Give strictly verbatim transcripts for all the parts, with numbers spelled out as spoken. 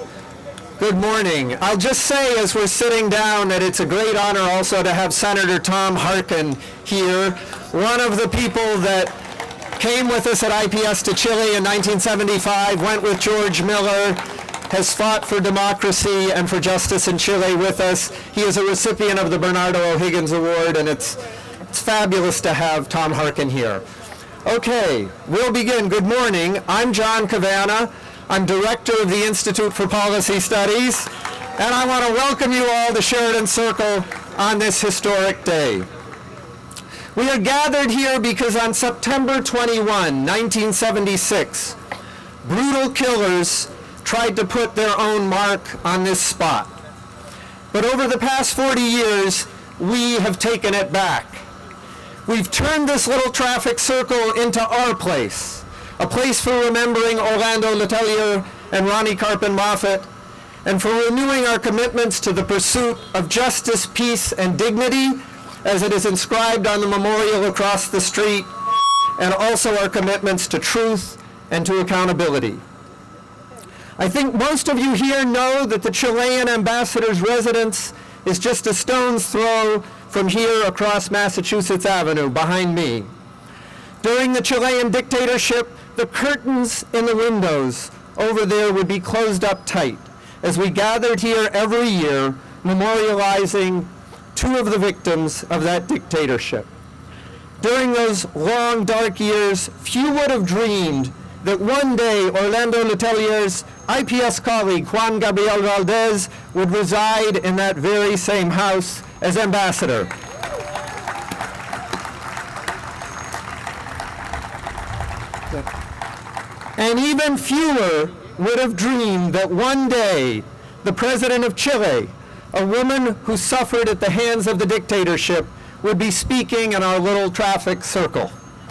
Good morning. I'll just say as we're sitting down that it's a great honor also to have Senator Tom Harkin here, one of the people that came with us at I P S to Chile in nineteen seventy-five, went with George Miller, has fought for democracy and for justice in Chile with us. He is a recipient of the Bernardo O'Higgins Award, and it's, it's fabulous to have Tom Harkin here. Okay, we'll begin. Good morning. I'm John Cavanagh. I'm director of the Institute for Policy Studies, and I want to welcome you all to Sheridan Circle on this historic day. We are gathered here because on September twenty-first, nineteen seventy-six, brutal killers tried to put their own mark on this spot. But over the past forty years, we have taken it back. We've turned this little traffic circle into our place. A place for remembering Orlando, Letelier, and Ronni Karpen Moffitt, and for renewing our commitments to the pursuit of justice, peace, and dignity, as it is inscribed on the memorial across the street, and also our commitments to truth and to accountability. I think most of you here know that the Chilean ambassador's residence is just a stone's throw from here across Massachusetts Avenue, behind me. During the Chilean dictatorship, the curtains in the windows over there would be closed up tight as we gathered here every year memorializing two of the victims of that dictatorship. During those long, dark years, few would have dreamed that one day Orlando Letelier's I P S colleague, Juan Gabriel Valdez, would reside in that very same house as ambassador. And even fewer would have dreamed that one day the President of Chile, a woman who suffered at the hands of the dictatorship, would be speaking in our little traffic circle.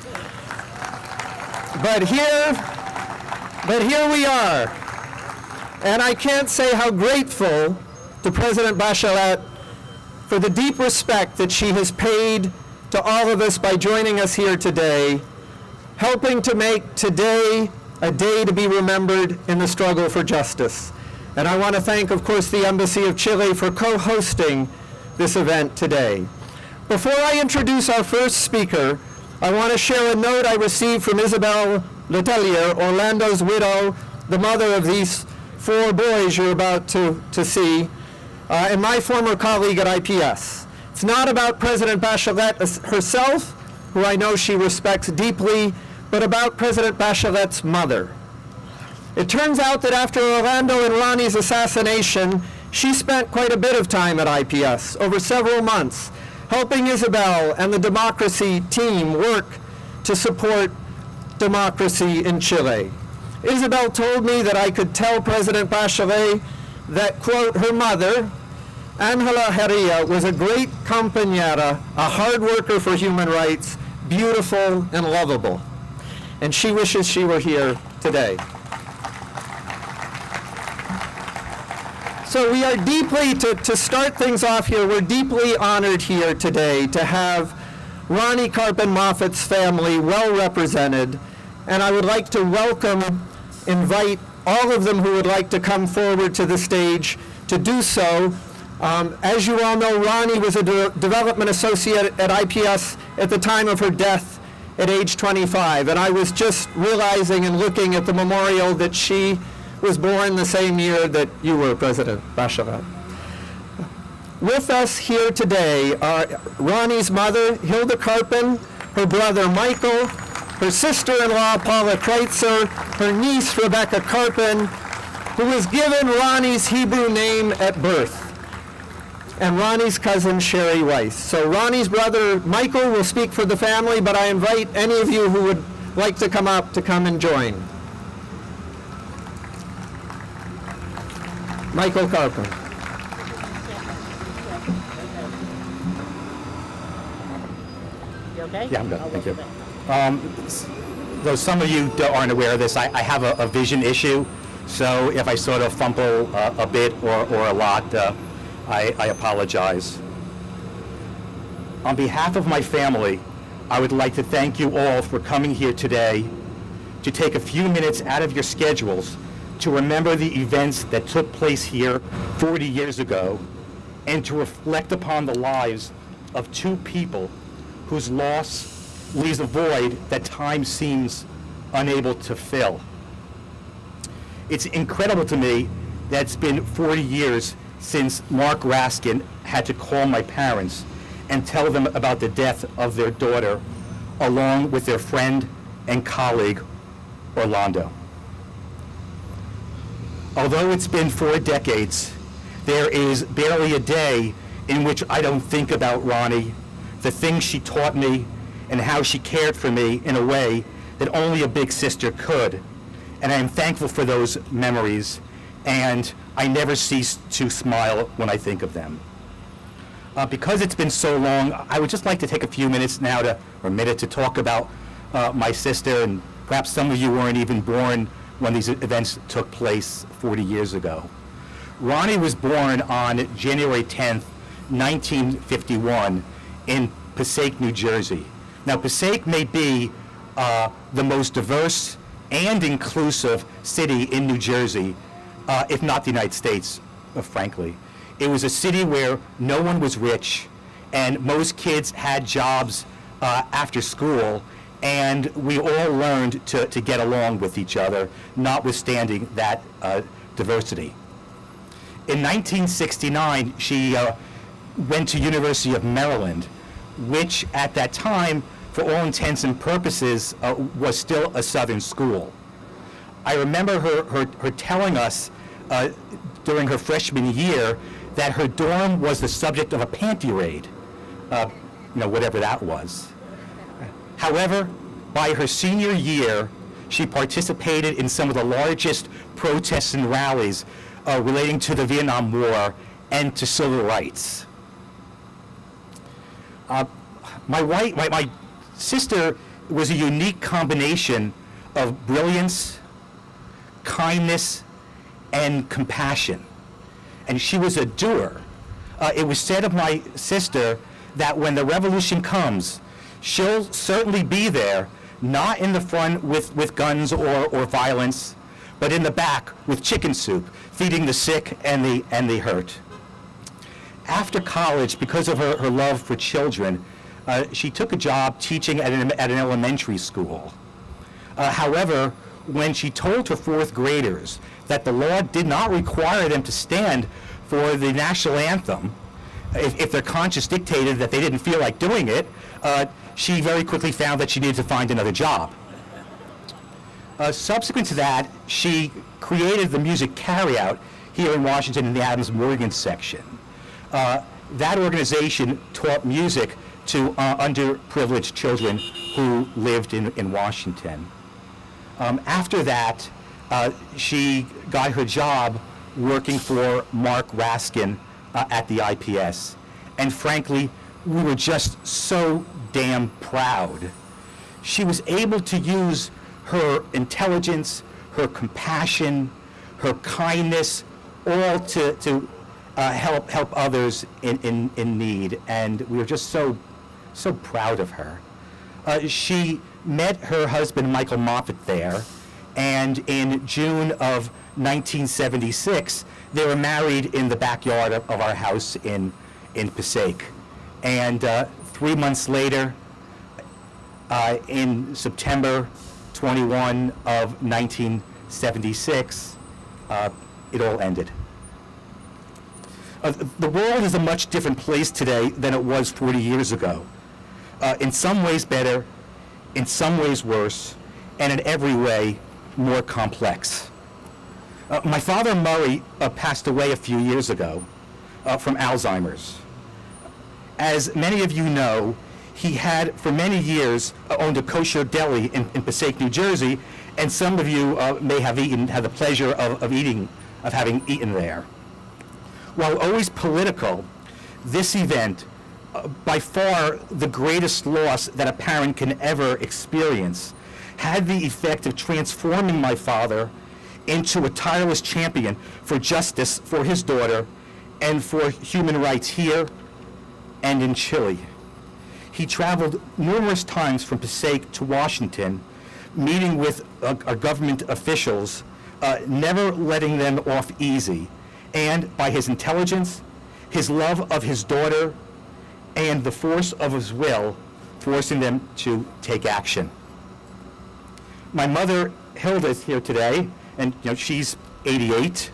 But here, but here we are. And I can't say how grateful to President Bachelet for the deep respect that she has paid to all of us by joining us here today, helping to make today a day to be remembered in the struggle for justice. And I want to thank, of course, the Embassy of Chile for co-hosting this event today. Before I introduce our first speaker, I want to share a note I received from Isabel Letelier, Orlando's widow, the mother of these four boys you're about to, to see, uh, and my former colleague at I P S. It's not about President Bachelet herself, who I know she respects deeply, but about President Bachelet's mother. It turns out that after Orlando and Ronni's assassination, she spent quite a bit of time at I P S, over several months, helping Isabel and the democracy team work to support democracy in Chile. Isabel told me that I could tell President Bachelet that, quote, her mother, Angela Herria, was a great compañera, a hard worker for human rights, beautiful and lovable. And she wishes she were here today. So we are deeply, to, to start things off here, we're deeply honored here today to have Ronni Karpen Moffitt's family well represented. And I would like to welcome, invite all of them who would like to come forward to the stage to do so. Um, as you all know, Ronni was a de development associate at I P S at the time of her death at age twenty-five. And I was just realizing and looking at the memorial that she was born the same year that you were, President Bachelet. With us here today are Ronni's mother, Hilda Karpen, her brother Michael, her sister-in-law Paula Kreitzer, her niece Rebecca Karpen, who was given Ronni's Hebrew name at birth, and Ronni's cousin Sherry Weiss. So Ronni's brother Michael will speak for the family, but I invite any of you who would like to come up to come and join. Michael Karpen. You okay? Yeah, I'm good. Thank you. Um, though some of you aren't aware of this, I, I have a, a vision issue. So if I sort of fumble uh, a bit or, or a lot, uh, I, I apologize. On behalf of my family, I would like to thank you all for coming here today to take a few minutes out of your schedules to remember the events that took place here forty years ago, and to reflect upon the lives of two people whose loss leaves a void that time seems unable to fill. It's incredible to me that it's been forty years since Mark Raskin had to call my parents and tell them about the death of their daughter, along with their friend and colleague, Orlando. Although it's been four decades, there is barely a day in which I don't think about Ronni, the things she taught me, and how she cared for me in a way that only a big sister could. And I am thankful for those memories, and I never cease to smile when I think of them. Uh, because it's been so long, I would just like to take a few minutes now to, or a minute to talk about uh, my sister, and perhaps some of you weren't even born when these events took place forty years ago. Ronni was born on January tenth, nineteen fifty-one in Passaic, New Jersey. Now, Passaic may be uh, the most diverse and inclusive city in New Jersey, uh, if not the United States, uh, frankly. It was a city where no one was rich, and most kids had jobs uh, after school, and we all learned to, to get along with each other, notwithstanding that uh, diversity. In nineteen sixty-nine, she uh, went to University of Maryland, which at that time, for all intents and purposes, uh, was still a Southern school. I remember her, her, her telling us uh, during her freshman year that her dorm was the subject of a panty raid, uh, you know, whatever that was. However, by her senior year, she participated in some of the largest protests and rallies uh, relating to the Vietnam War and to civil rights. Uh, my, wife, my, my sister was a unique combination of brilliance, kindness, and compassion. And she was a doer. Uh, it was said of my sister that when the revolution comes, she'll certainly be there, not in the front with, with guns or, or violence, but in the back with chicken soup, feeding the sick and the, and the hurt. After college, because of her, her love for children, uh, she took a job teaching at an, at an elementary school. Uh, however, when she told her fourth graders that the law did not require them to stand for the national anthem, if, if their conscience dictated that they didn't feel like doing it, uh, she very quickly found that she needed to find another job. Uh, subsequent to that, she created the music carryout here in Washington in the Adams Morgan section. Uh, that organization taught music to uh, underprivileged children who lived in, in Washington. Um, after that, uh, she got her job working for Mark Raskin uh, at the I P S. And frankly, we were just so damn proud. She was able to use her intelligence, her compassion, her kindness, all to, to uh, help help others in, in, in need. And we were just so, so proud of her. Uh, she met her husband, Michael Moffitt, there, and in June of nineteen seventy-six, they were married in the backyard of, of our house in, in Passaic. And uh, three months later, uh, in September twenty-first of nineteen seventy-six, uh, it all ended. Uh, the world is a much different place today than it was forty years ago. Uh, in some ways better, in some ways worse, and in every way more complex. Uh, my father, Murray, uh, passed away a few years ago uh, from Alzheimer's. As many of you know, he had, for many years, uh, owned a kosher deli in, in Passaic, New Jersey, and some of you uh, may have eaten, had the pleasure of, of eating, of having eaten there. While always political, this event, uh, by far the greatest loss that a parent can ever experience, had the effect of transforming my father into a tireless champion for justice for his daughter and for human rights here and in Chile. He traveled numerous times from Passaic to Washington, meeting with uh, our government officials, uh, never letting them off easy, and by his intelligence, his love of his daughter, and the force of his will, forcing them to take action. My mother, Hilda, is here today, and you know, she's eighty-eight,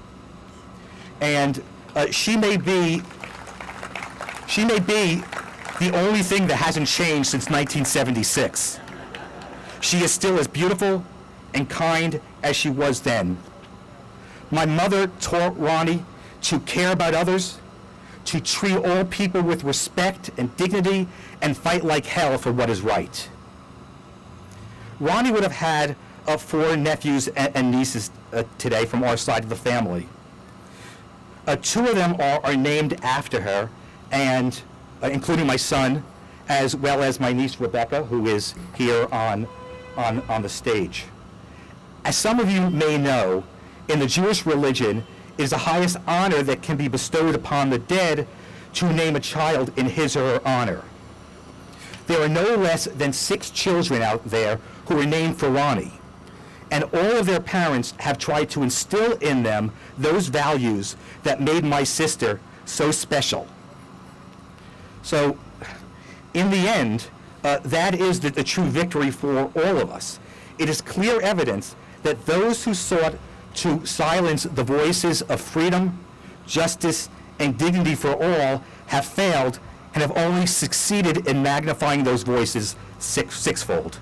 and uh, she may be, she may be the only thing that hasn't changed since nineteen seventy-six. She is still as beautiful and kind as she was then. My mother taught Ronni to care about others, to treat all people with respect and dignity, and fight like hell for what is right. Ronni would have had uh, four nephews and, and nieces uh, today from our side of the family. Uh, two of them are, are named after her, and uh, including my son, as well as my niece Rebecca, who is here on, on, on the stage. As some of you may know, in the Jewish religion, it is the highest honor that can be bestowed upon the dead to name a child in his or her honor. There are no less than six children out there who are named for Ronni, and all of their parents have tried to instill in them those values that made my sister so special. So, in the end, uh, that is the, the true victory for all of us. It is clear evidence that those who sought to silence the voices of freedom, justice, and dignity for all have failed and have only succeeded in magnifying those voices six, sixfold.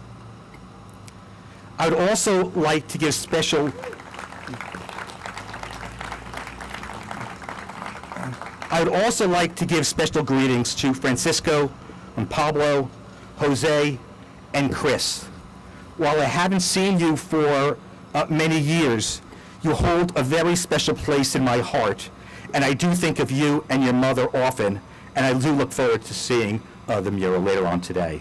I would also like to give special I would also like to give special greetings to Francisco and Pablo, Jose, and Chris. While I haven't seen you for uh, many years, you hold a very special place in my heart, and I do think of you and your mother often, and I do look forward to seeing uh, the mural later on today.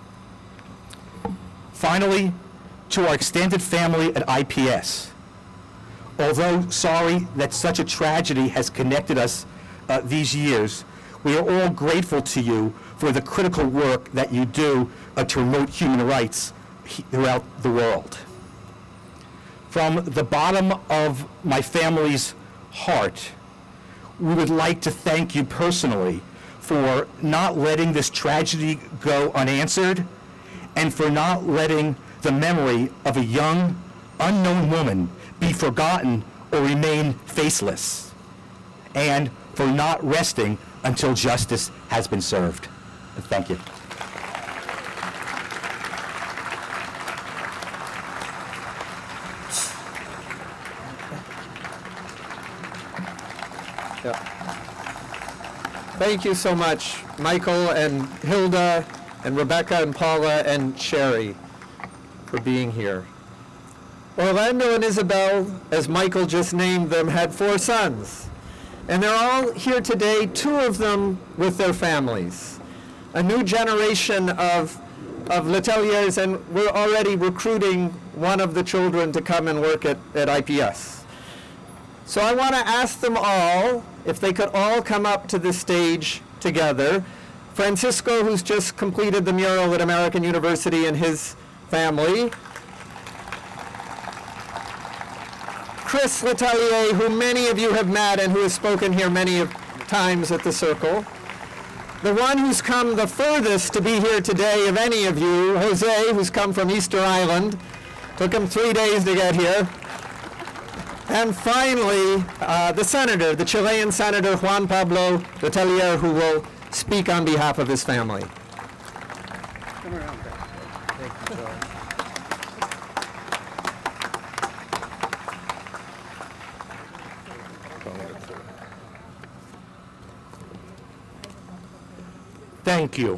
Finally, to our extended family at I P S. Although sorry that such a tragedy has connected us uh, these years, we are all grateful to you for the critical work that you do uh, to promote human rights throughout the world. From the bottom of my family's heart, we would like to thank you personally for not letting this tragedy go unanswered, and for not letting the memory of a young, unknown woman be forgotten or remain faceless, and for not resting until justice has been served. Thank you. Yeah. Thank you so much, Michael and Hilda and Rebecca and Paula and Sherry, for being here. Orlando and Isabel, as Michael just named them, had four sons. And they're all here today, two of them with their families. A new generation of, of Leteliers, and we're already recruiting one of the children to come and work at, at I P S. So I want to ask them all if they could all come up to the stage together. Francisco, who's just completed the mural at American University, and his family. Chris Letelier, who many of you have met and who has spoken here many of times at the Circle. The one who's come the furthest to be here today of any of you, Jose, who's come from Easter Island. Took him three days to get here. And finally, uh, the senator, the Chilean Senator Juan Pablo Letelier, who will speak on behalf of his family. Come around back. Thank you, George. Thank you.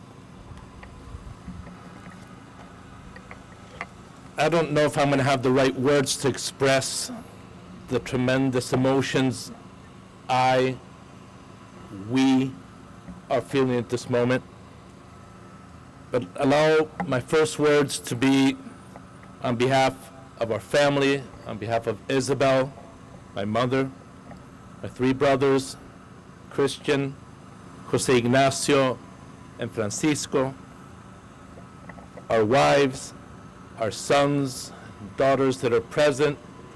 I don't know if I'm going to have the right words to express the tremendous emotions I, we are feeling at this moment. But allow my first words to be on behalf of our family, on behalf of Isabel, my mother, my three brothers, Christian, Jose Ignacio, and Francisco, our wives, our sons, daughters that are present,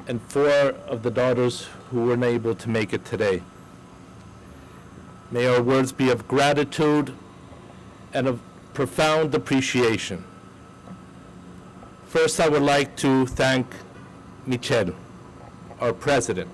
and four of the daughters who weren't able to make it today. May our words be of gratitude and of profound appreciation. First, I would like to thank Michelle, our president.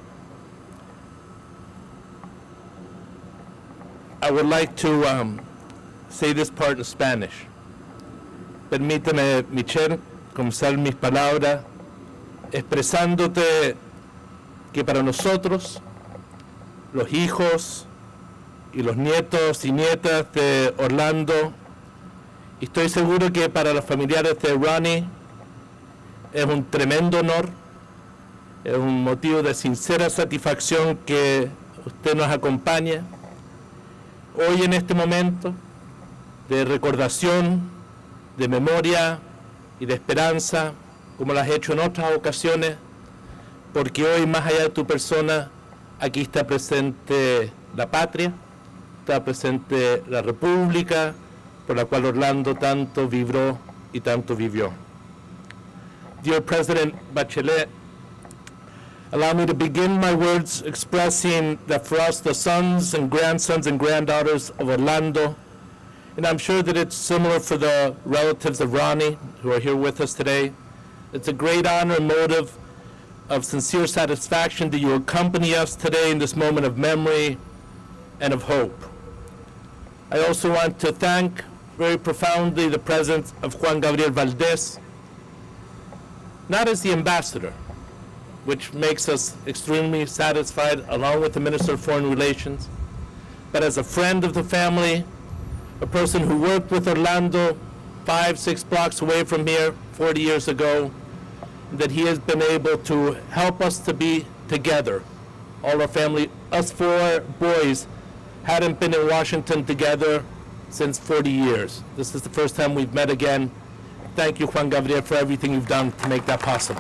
I would like to um, say this part in Spanish. Permíteme, Michelle, comenzar mis palabras expresándote que para nosotros, los hijos y los nietos y nietas de Orlando, y estoy seguro que para los familiares de Ronni es un tremendo honor, es un motivo de sincera satisfacción que usted nos acompañe hoy en este momento de recordación, de memoria y de esperanza, como lo has hecho en otras ocasiones, porque hoy, más allá de tu persona, aquí está presente la patria, está presente la república, por la cual Orlando tanto vibró y tanto vivió. Dear President Bachelet, allow me to begin my words expressing that for us, the sons and grandsons and granddaughters of Orlando, and I'm sure that it's similar for the relatives of Ronni who are here with us today, it's a great honor and motive of sincere satisfaction that you accompany us today in this moment of memory and of hope. I also want to thank very profoundly the presence of Juan Gabriel Valdez, not as the ambassador, which makes us extremely satisfied, along with the Minister of Foreign Relations, but as a friend of the family, a person who worked with Orlando five, six blocks away from here forty years ago, that he has been able to help us to be together. All our family, us four boys, hadn't been in Washington together since forty years. This is the first time we've met again. Thank you, Juan Gabriel, for everything you've done to make that possible.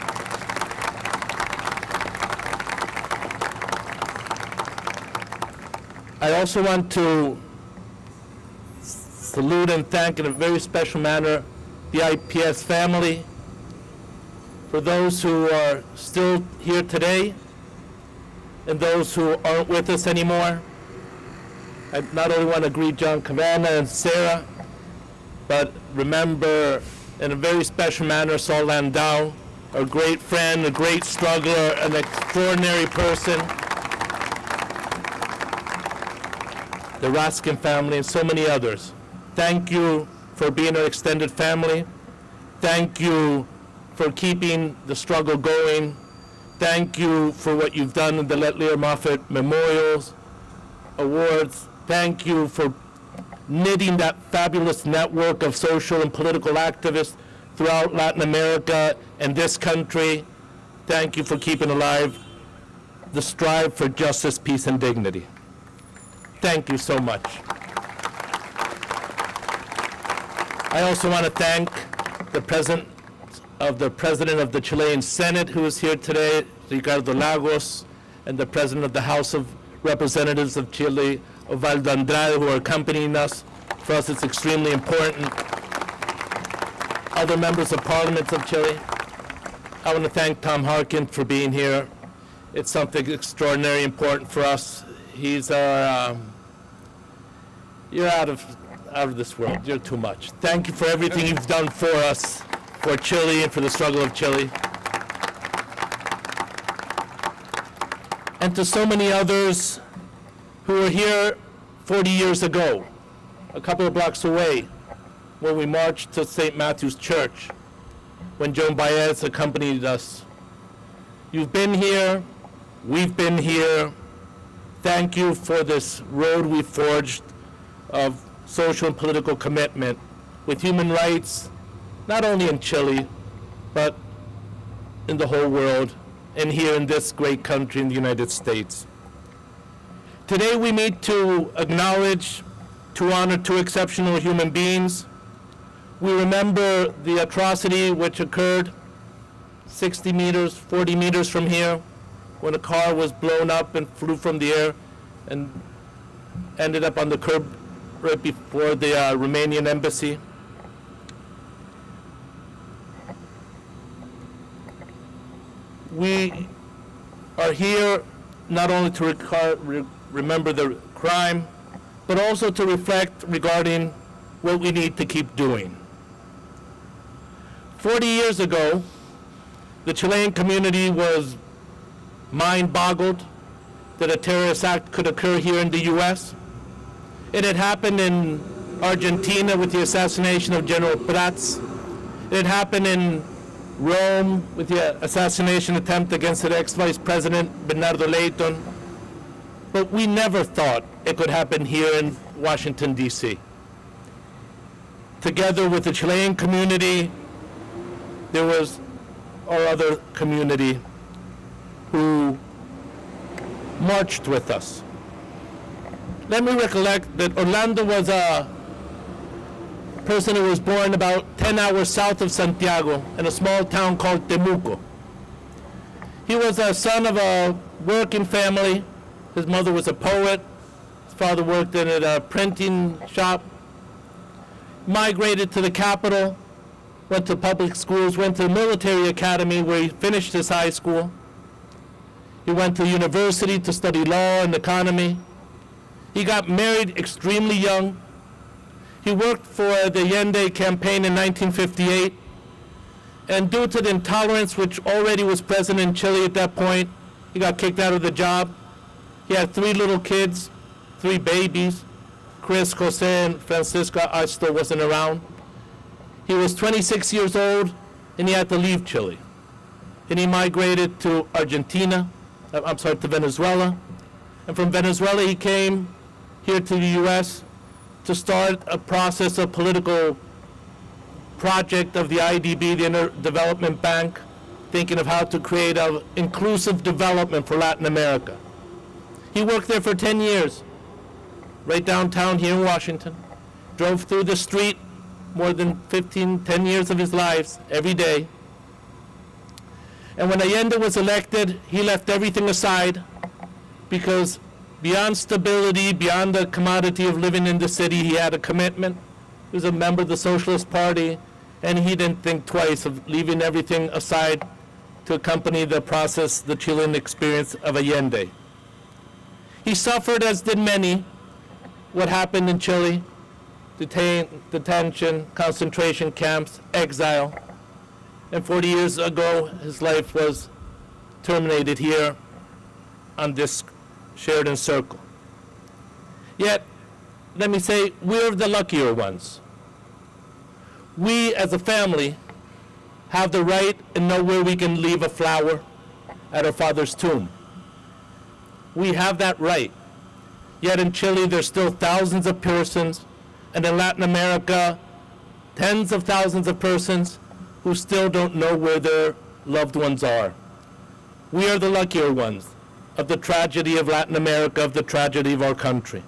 I also want to salute and thank in a very special manner the I P S family. For those who are still here today and those who aren't with us anymore, I not only want to greet John Cavanagh and Sarah, but remember in a very special manner Saul Landau, a great friend, a great struggler, an extraordinary person, the Raskin family, and so many others. Thank you for being our extended family. Thank you for keeping the struggle going. Thank you for what you've done in the Letelier Moffitt Memorials, Awards. Thank you for knitting that fabulous network of social and political activists throughout Latin America and this country. Thank you for keeping alive the strive for justice, peace, and dignity. Thank you so much. I also want to thank the President of the President of the Chilean Senate, who is here today, Ricardo Lagos, and the President of the House of Representatives of Chile, Osvaldo Andrade, who are accompanying us. For us, it's extremely important. Other members of Parliament of Chile. I want to thank Tom Harkin for being here. It's something extraordinarily important for us. He's our, um, you're out of, out of this world. You're too much. Thank you for everything you've done for us, for Chile and for the struggle of Chile. And to so many others who were here forty years ago, a couple of blocks away, when we marched to Saint Matthew's Church, when Joan Baez accompanied us. You've been here, we've been here. Thank you for this road we forged of social and political commitment with human rights, not only in Chile, but in the whole world, and here in this great country in the United States. Today we meet to acknowledge, to honor two exceptional human beings. We remember the atrocity which occurred sixty meters, forty meters from here, when a car was blown up and flew from the air and ended up on the curb right before the uh, Romanian embassy. we are here not only to recar- re- remember the crime, but also to reflect regarding what we need to keep doing. forty years ago, the Chilean community was mind-boggled that a terrorist act could occur here in the U S. It had happened in Argentina with the assassination of General Prats. It happened in Rome with the assassination attempt against the ex-Vice President Bernardo Leighton. But we never thought it could happen here in Washington, D C Together with the Chilean community, there was our other community who marched with us. Let me recollect that Orlando was a person who was born about ten hours south of Santiago in a small town called Temuco. He was a son of a working family. His mother was a poet. His father worked in a printing shop. Migrated to the capital, went to public schools, went to the military academy where he finished his high school. He went to university to study law and economy. He got married extremely young. He worked for the Allende campaign in nineteen fifty-eight, and due to the intolerance which already was present in Chile at that point, he got kicked out of the job. He had three little kids, three babies. Chris, Jose, and Francisca. I still wasn't around. He was twenty-six years old, and he had to leave Chile. And he migrated to Argentina, I'm sorry, to Venezuela. And from Venezuela, he came here to the U S to start a process of political project of the I D B, the Inter Development Bank, thinking of how to create an inclusive development for Latin America. He worked there for ten years, right downtown here in Washington, drove through the street more than fifteen, ten years of his life every day. And when Allende was elected, he left everything aside because beyond stability, beyond the commodity of living in the city, he had a commitment. He was a member of the Socialist Party, and he didn't think twice of leaving everything aside to accompany the process, the Chilean experience of Allende. He suffered, as did many, what happened in Chile: detain, detention, concentration camps, exile. And forty years ago, his life was terminated here on this Sheridan Circle. Yet, let me say, we're the luckier ones. We, as a family, have the right and know where we can leave a flower at our father's tomb. We have that right. Yet in Chile, there's still thousands of persons, and in Latin America, tens of thousands of persons who still don't know where their loved ones are. We are the luckier ones of the tragedy of Latin America, of the tragedy of our country.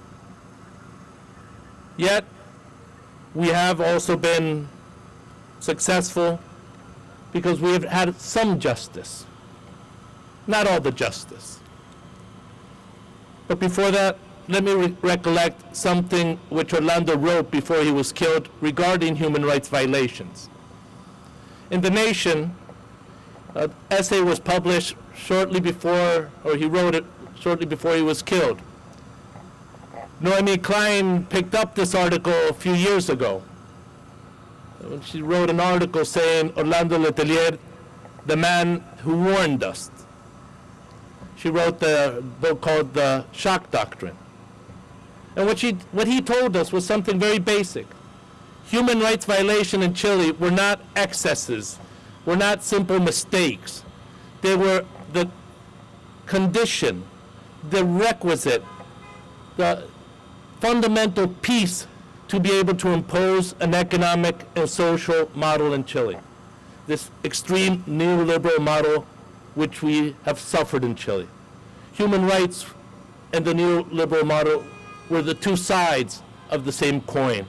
Yet, we have also been successful because we have had some justice, not all the justice. But before that, let me re recollect something which Orlando wrote before he was killed regarding human rights violations. In The Nation, an essay was published shortly before, or he wrote it shortly before he was killed. Noemi Klein picked up this article a few years ago. She wrote an article saying, Orlando Letelier, the man who warned us. She wrote the book called The Shock Doctrine. And what, she, what he told us was something very basic. Human rights violations in Chile were not excesses, were not simple mistakes. They were the condition, the requisite, the fundamental piece to be able to impose an economic and social model in Chile. This extreme neoliberal model which we have suffered in Chile. Human rights and the neoliberal model were the two sides of the same coin.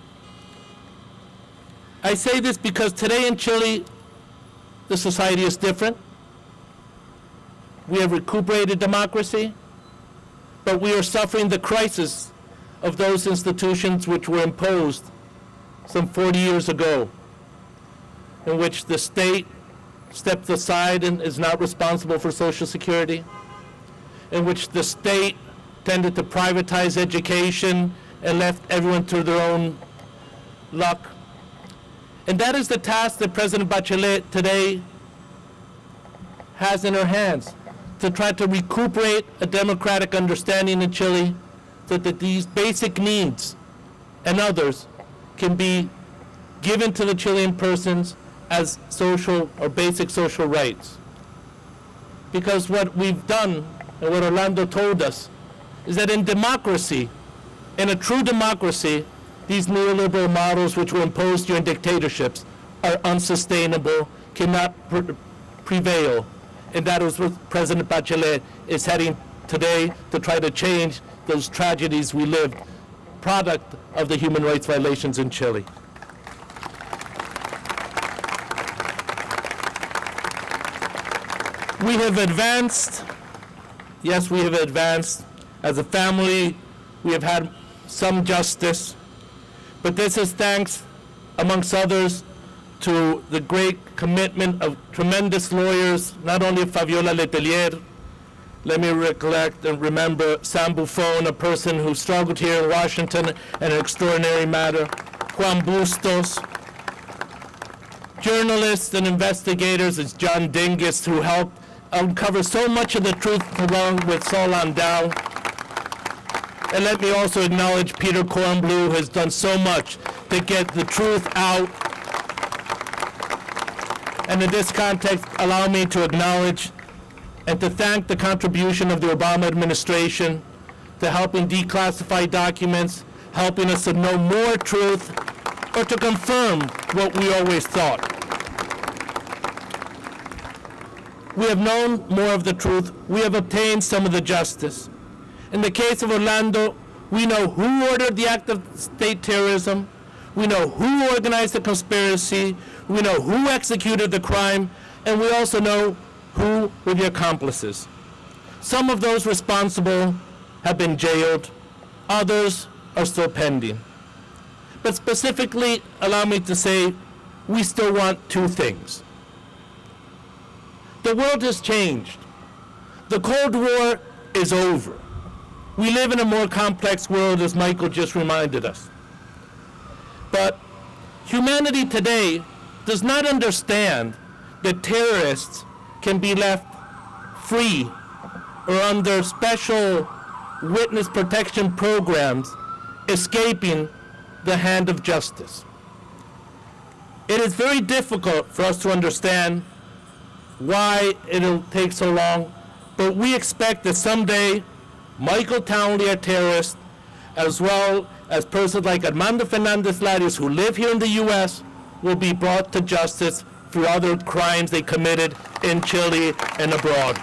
I say this because today in Chile, the society is different. We have recuperated democracy, but we are suffering the crisis of those institutions which were imposed some forty years ago, in which the state stepped aside and is not responsible for Social Security, in which the state tended to privatize education and left everyone to their own luck. And that is the task that President Bachelet today has in her hands, to try to recuperate a democratic understanding in Chile so that these basic needs and others can be given to the Chilean persons as social or basic social rights. Because what we've done, and what Orlando told us, is that in democracy, in a true democracy, these neoliberal models which were imposed during dictatorships are unsustainable, cannot pre prevail. And that is what President Bachelet is heading today to try to change those tragedies we lived, product of the human rights violations in Chile. We have advanced, yes, we have advanced. As a family, we have had some justice, but this is thanks, amongst others, to the great commitment of tremendous lawyers, not only Fabiola Letelier. Let me recollect and remember Sam Buffon, a person who struggled here in Washington in an extraordinary manner, Juan Bustos, journalists and investigators, it's John Dingus, who helped uncover so much of the truth along with Saul Landau. And let me also acknowledge Peter Kornblue, who has done so much to get the truth out. And in this context, allow me to acknowledge and to thank the contribution of the Obama administration to helping declassify documents, helping us to know more truth, or to confirm what we always thought. We have known more of the truth. We have obtained some of the justice. In the case of Orlando, we know who ordered the act of state terrorism. We know who organized the conspiracy. We know who executed the crime. And we also know who were the accomplices. Some of those responsible have been jailed. Others are still pending. But specifically, allow me to say, we still want two things. The world has changed. The Cold War is over. We live in a more complex world, as Michael just reminded us. But humanity today does not understand that terrorists can be left free or under special witness protection programs, escaping the hand of justice. It is very difficult for us to understand why it'll take so long, but we expect that someday Michael Townley, a terrorist, as well as persons like Armando Fernandez Larios, who live here in the U S, will be brought to justice for other crimes they committed in Chile and abroad.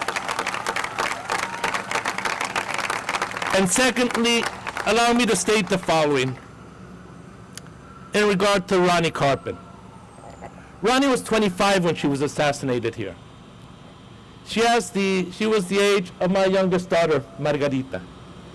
And secondly, allow me to state the following in regard to Ronni Karpen. Ronni was twenty-five when she was assassinated here. She, has the, she was the age of my youngest daughter, Margarita.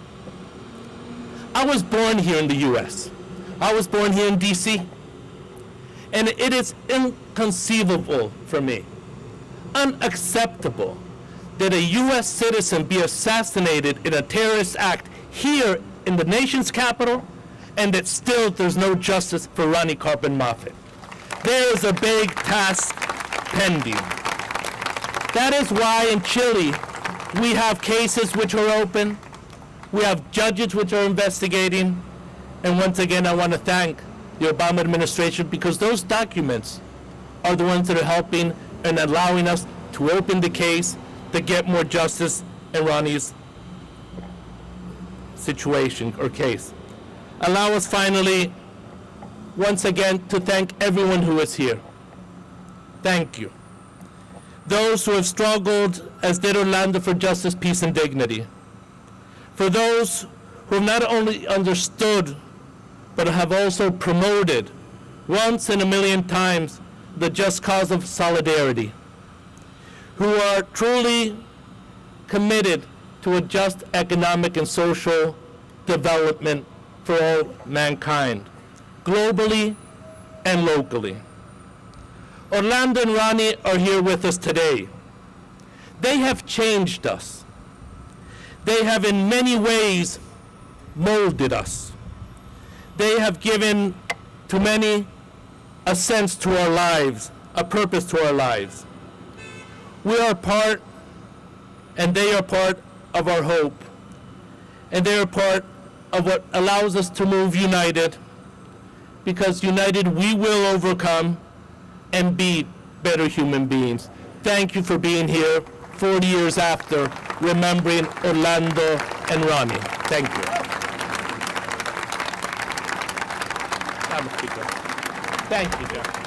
I was born here in the U S. I was born here in D C. And it is inconceivable for me, unacceptable, that a U S citizen be assassinated in a terrorist act here in the nation's capital, and that still there's no justice for Ronni Karpen Moffitt. There is a big task pending. That is why in Chile we have cases which are open, we have judges which are investigating, and once again I want to thank the Obama administration, because those documents are the ones that are helping and allowing us to open the case to get more justice in Ronnie's situation or case. Allow us finally, once again, to thank everyone who is here. Thank you. Those who have struggled, as did Orlando, for justice, peace, and dignity. For those who have not only understood, but have also promoted, once in a million times, the just cause of solidarity. Who are truly committed to a just economic and social development for all mankind, globally and locally. Orlando and Ronni are here with us today. They have changed us. They have in many ways molded us. They have given to many a sense to our lives, a purpose to our lives. We are part, and they are part of our hope. And they are part of what allows us to move united, because united we will overcome and be better human beings. Thank you for being here forty years after, remembering Orlando and Ronni. Thank you. Thank you, John.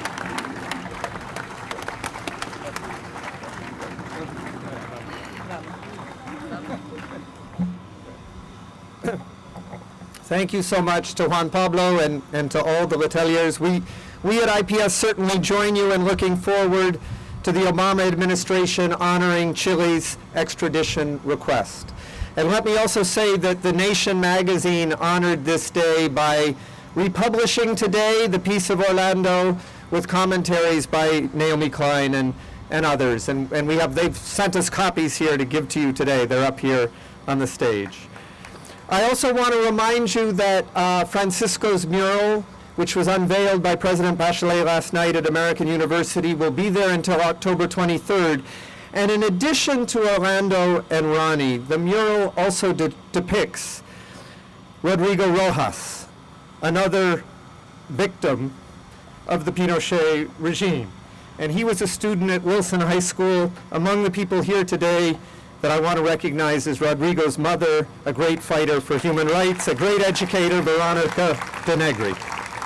Thank you so much to Juan Pablo and, and to all the Leteliers. We, we at I P S certainly join you in looking forward to the Obama administration honoring Chile's extradition request. And let me also say that The Nation magazine honored this day by republishing today the piece of Orlando with commentaries by Naomi Klein and, and others. And, and we have, they've sent us copies here to give to you today. They're up here on the stage. I also want to remind you that uh, Francisco's mural, which was unveiled by President Bachelet last night at American University, will be there until October twenty-third. And in addition to Orlando and Ronni, the mural also de depicts Rodrigo Rojas, another victim of the Pinochet regime. And he was a student at Wilson High School. Among the people here today that I want to recognize is Rodrigo's mother, a great fighter for human rights, a great educator, Veronica De Negri.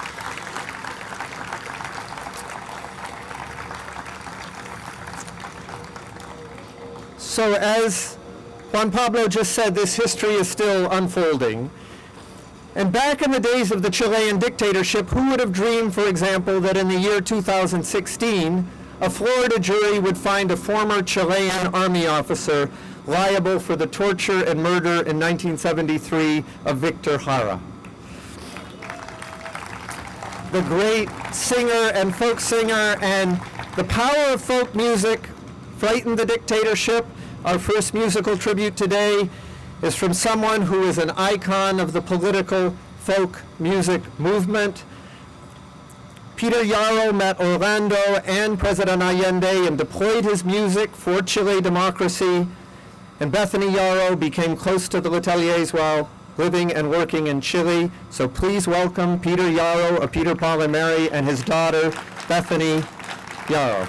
So as Juan Pablo just said, this history is still unfolding. And back in the days of the Chilean dictatorship, who would have dreamed, for example, that in the year two thousand sixteen, a Florida jury would find a former Chilean army officer liable for the torture and murder in nineteen seventy-three of Victor Jara. The great singer and folk singer, and the power of folk music frightened the dictatorship. Our first musical tribute today is from someone who is an icon of the political folk music movement. Peter Yarrow met Orlando and President Allende and deployed his music for Chile democracy. And Bethany Yarrow became close to the Leteliers while living and working in Chile. So please welcome Peter Yarrow of Peter, Paul, and Mary and his daughter, Bethany Yarrow.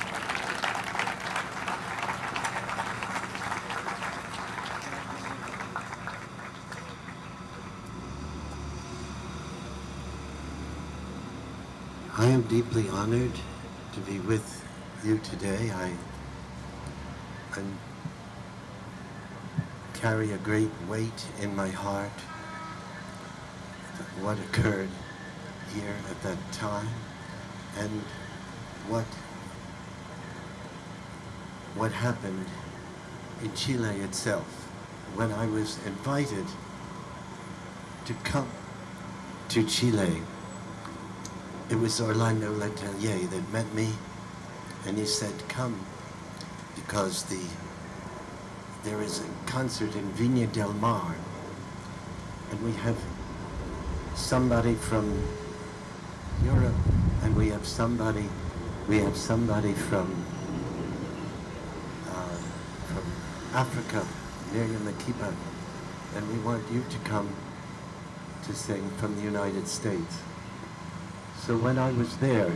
I am deeply honored to be with you today. I I'm, carry a great weight in my heart of what occurred here at that time and what what happened in Chile itself. When I was invited to come to Chile, it was Orlando Letelier that met me, and he said, come, because the there is a concert in Viña del Mar, and we have somebody from Europe, and we have somebody, we have somebody from, uh, from Africa, Miriam Makeba, and we want you to come to sing from the United States. So when I was there,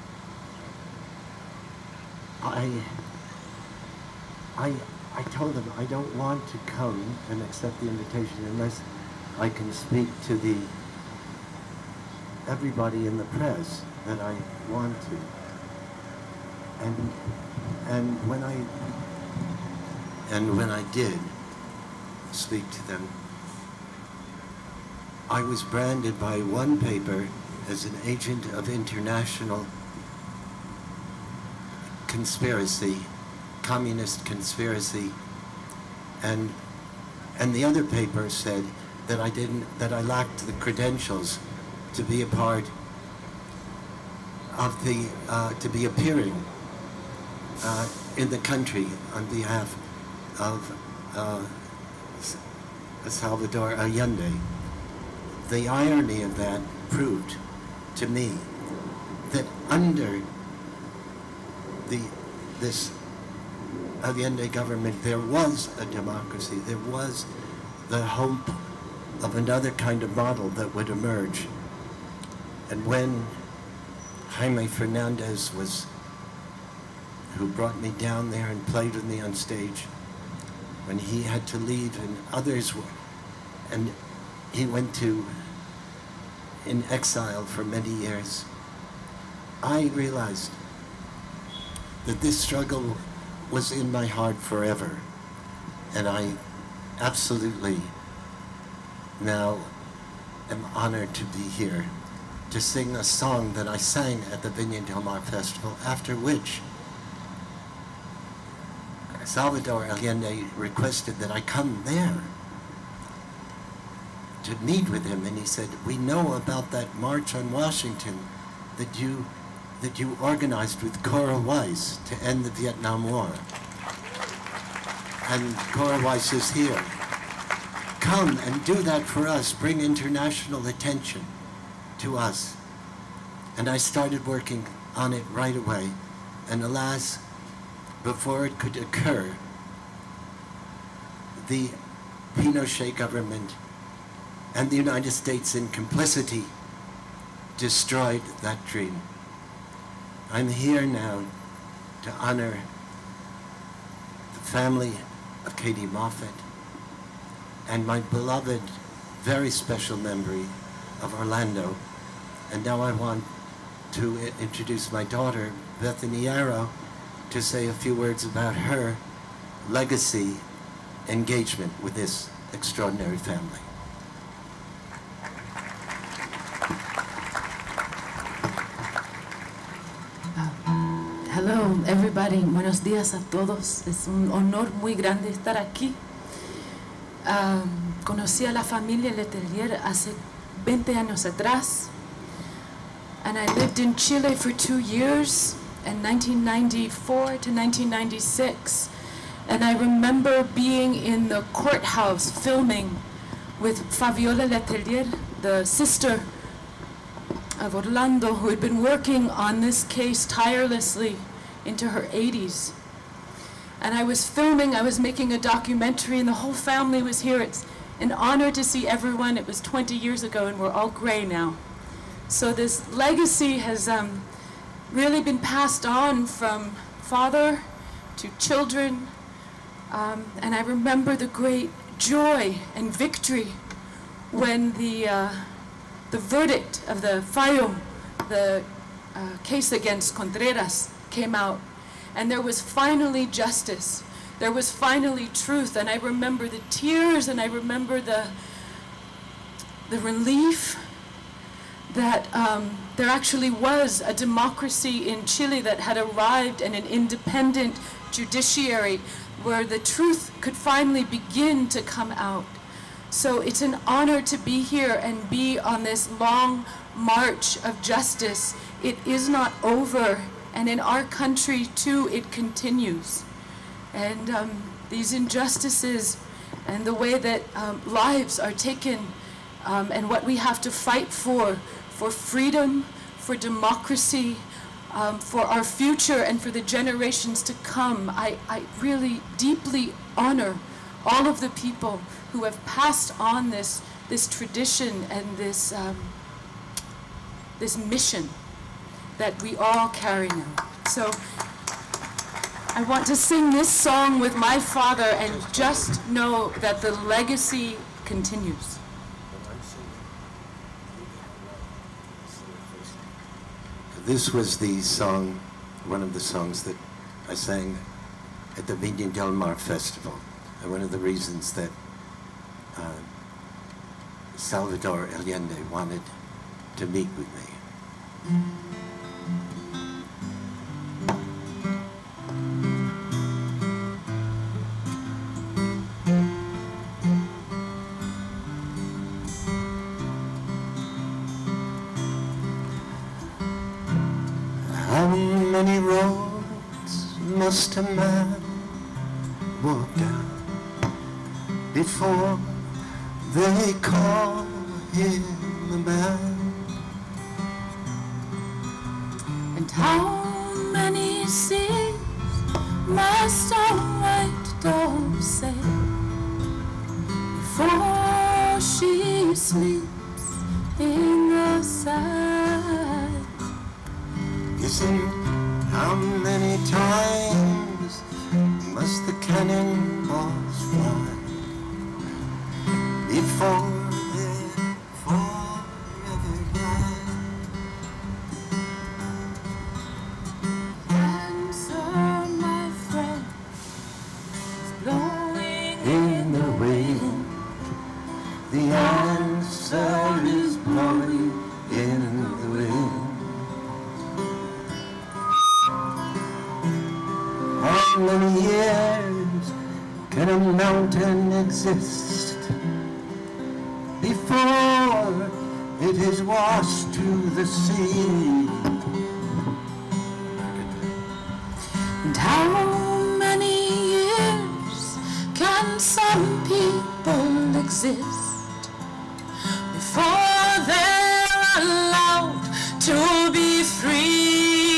I, I, I told them I don't want to come and accept the invitation unless I can speak to the everybody in the press that I want to. And and when I and when I did speak to them, I was branded by one paper as an agent of international conspiracy, communist conspiracy, and and the other paper said that I didn't, that I lacked the credentials to be a part of the, uh, to be appearing uh, in the country on behalf of uh, Salvador Allende. The irony of that proved to me that under the this Allende government there was a democracy, there was the hope of another kind of model that would emerge. And when Jaime Fernandez was, who brought me down there and played with me on stage, when he had to leave and others were, and he went to, in exile for many years, I realized that this struggle was in my heart forever. And I absolutely now am honored to be here to sing a song that I sang at the Viña del Mar Festival, after which Salvador Allende requested that I come there to meet with him, and he said, we know about that march on Washington that you that you organized with Cora Weiss to end the Vietnam War. And Cora Weiss is here. Come and do that for us, bring international attention to us. And I started working on it right away. And alas, before it could occur, the Pinochet government and the United States in complicity destroyed that dream. I'm here now to honor the family of Katie Moffitt and my beloved, very special memory of Orlando. And now I want to introduce my daughter, Bethany Yarrow, to say a few words about her legacy engagement with this extraordinary family. Hello, everybody. Buenos días a todos. Es un honor muy grande estar aquí. Um, conocí a la familia Letelier hace veinte años atrás. And I lived in Chile for two years, in nineteen ninety-four to nineteen ninety-six. And I remember being in the courthouse filming with Fabiola Letelier, the sister of Orlando, who had been working on this case tirelessly into her eighties. And I was filming, I was making a documentary, and the whole family was here. It's an honor to see everyone. It was twenty years ago, and we're all gray now. So this legacy has um, really been passed on from father to children. Um, and I remember the great joy and victory when the uh, the verdict of the fallo, the uh, case against Contreras, came out. And there was finally justice. There was finally truth. And I remember the tears, and I remember the, the relief that um, there actually was a democracy in Chile that had arrived, and an independent judiciary where the truth could finally begin to come out. So it's an honor to be here and be on this long march of justice. It is not over, and in our country too, it continues. And um, these injustices and the way that um, lives are taken um, and what we have to fight for, for freedom, for democracy, um, for our future and for the generations to come, I, I really deeply honor all of the people who have passed on this, this tradition and this, um, this mission that we all carry now. So I want to sing this song with my father and just know that the legacy continues. This was the song, one of the songs that I sang at the Viña del Mar Festival. And one of the reasons that uh, Salvador Allende wanted to meet with me. many roads must a man walk down before they call him a man? And how many seas must a white dove sail before she sleeps in the side? Listen, how many times must the cannonballs fly before they're forever gone? Answer, my friend, is blowing In the wind, the answer is blowing in the wind. How many years can a mountain exist before it is washed to the sea? And how many years can some people exist before they're allowed to be free?